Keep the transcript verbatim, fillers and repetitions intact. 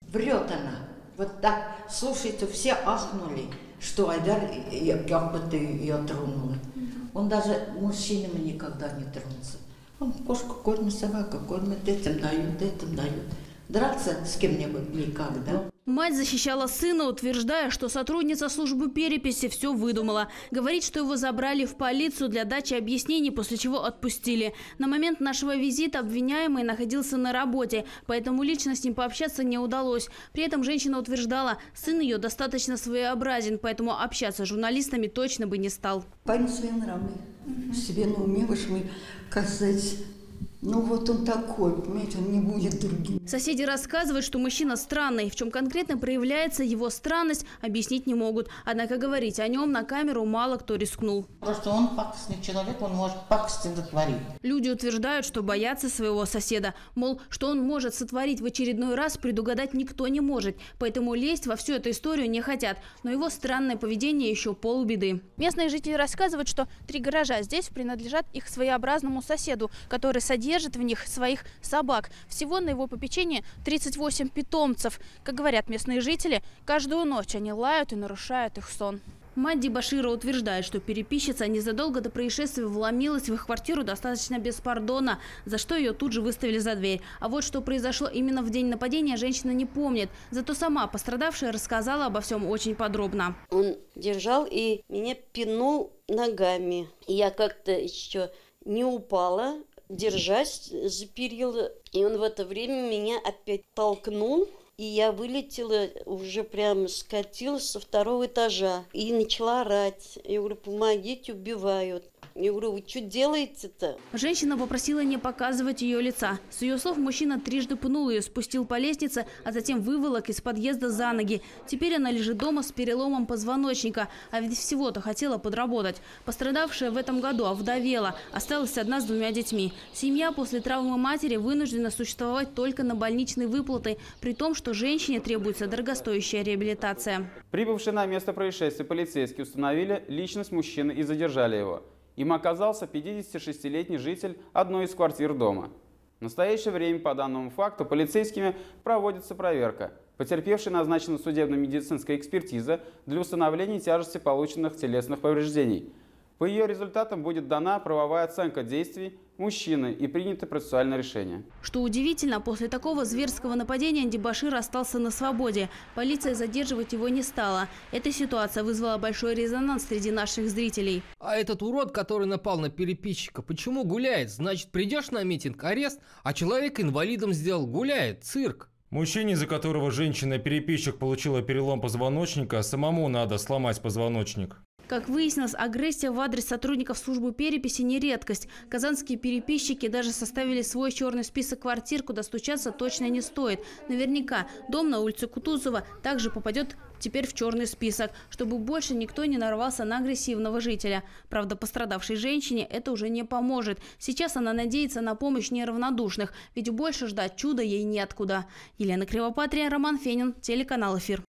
Врет она. Вот так, слушайте, все ахнули, что Айдар, как бы ты ее тронула. Он даже мужчинами никогда не тронулся. Он кошку кормит, собаку кормит, этим дают, этим дают. Драться с кем-нибудь никогда. Мать защищала сына, утверждая, что сотрудница службы переписи все выдумала. Говорит, что его забрали в полицию для дачи объяснений, после чего отпустили. На момент нашего визита обвиняемый находился на работе, поэтому лично с ним пообщаться не удалось. При этом женщина утверждала, сын ее достаточно своеобразен, поэтому общаться с журналистами точно бы не стал. Парень свои нравы. Себе на уме мы, как сказать, ну вот он такой, понимаете, он не будет другим. Соседи рассказывают, что мужчина странный. В чем конкретно проявляется его странность, объяснить не могут. Однако говорить о нем на камеру мало кто рискнул. Просто он пакостный человек, он может пакости дотворить. Люди утверждают, что боятся своего соседа. Мол, что он может сотворить в очередной раз, предугадать никто не может. Поэтому лезть во всю эту историю не хотят. Но его странное поведение еще полбеды. Местные жители рассказывают, что три гаража здесь принадлежат их своеобразному соседу, который содержит держит в них своих собак. Всего на его попечении тридцать восемь питомцев. Как говорят местные жители, каждую ночь они лают и нарушают их сон. Мать Дибашира утверждает, что переписчица незадолго до происшествия вломилась в их квартиру достаточно без пардона, за что ее тут же выставили за дверь. А вот что произошло именно в день нападения, женщина не помнит. Зато сама пострадавшая рассказала обо всем очень подробно. Он держал и меня пинул ногами. Я как-то еще не упала, держась за перила. И он в это время меня опять толкнул. И я вылетела, уже прямо скатилась со второго этажа. И начала орать. Я говорю, помогите, убивают. Я говорю, вы что делаете-то? Женщина попросила не показывать ее лица. С ее слов, мужчина трижды пнул ее, спустил по лестнице, а затем выволок из подъезда за ноги. Теперь она лежит дома с переломом позвоночника. А ведь всего-то хотела подработать. Пострадавшая в этом году овдовела. Осталась одна с двумя детьми. Семья после травмы матери вынуждена существовать только на больничные выплаты, при том, что женщине требуется дорогостоящая реабилитация. Прибывшие на место происшествия полицейские установили личность мужчины и задержали его. Им оказался пятидесятишестилетний житель одной из квартир дома. В настоящее время по данному факту полицейскими проводится проверка. Потерпевшей назначена судебно-медицинская экспертиза для установления тяжести полученных телесных повреждений. По ее результатам будет дана правовая оценка действий мужчины и принято процессуальное решение. Что удивительно, после такого зверского нападения Дибашир остался на свободе. Полиция задерживать его не стала. Эта ситуация вызвала большой резонанс среди наших зрителей. А этот урод, который напал на переписчика, почему гуляет? Значит, придешь на митинг — арест, а человека инвалидом сделал — гуляет, цирк. Мужчине, из-за которого женщина-переписчик получила перелом позвоночника, самому надо сломать позвоночник. Как выяснилось, агрессия в адрес сотрудников службы переписи не редкость. Казанские переписчики даже составили свой черный список квартир, куда стучаться точно не стоит. Наверняка дом на улице Кутузова также попадет теперь в черный список, чтобы больше никто не нарвался на агрессивного жителя. Правда, пострадавшей женщине это уже не поможет. Сейчас она надеется на помощь неравнодушных, ведь больше ждать чуда ей неоткуда. Елена Кривопатрия, Роман Фенин, телеканал «Эфир».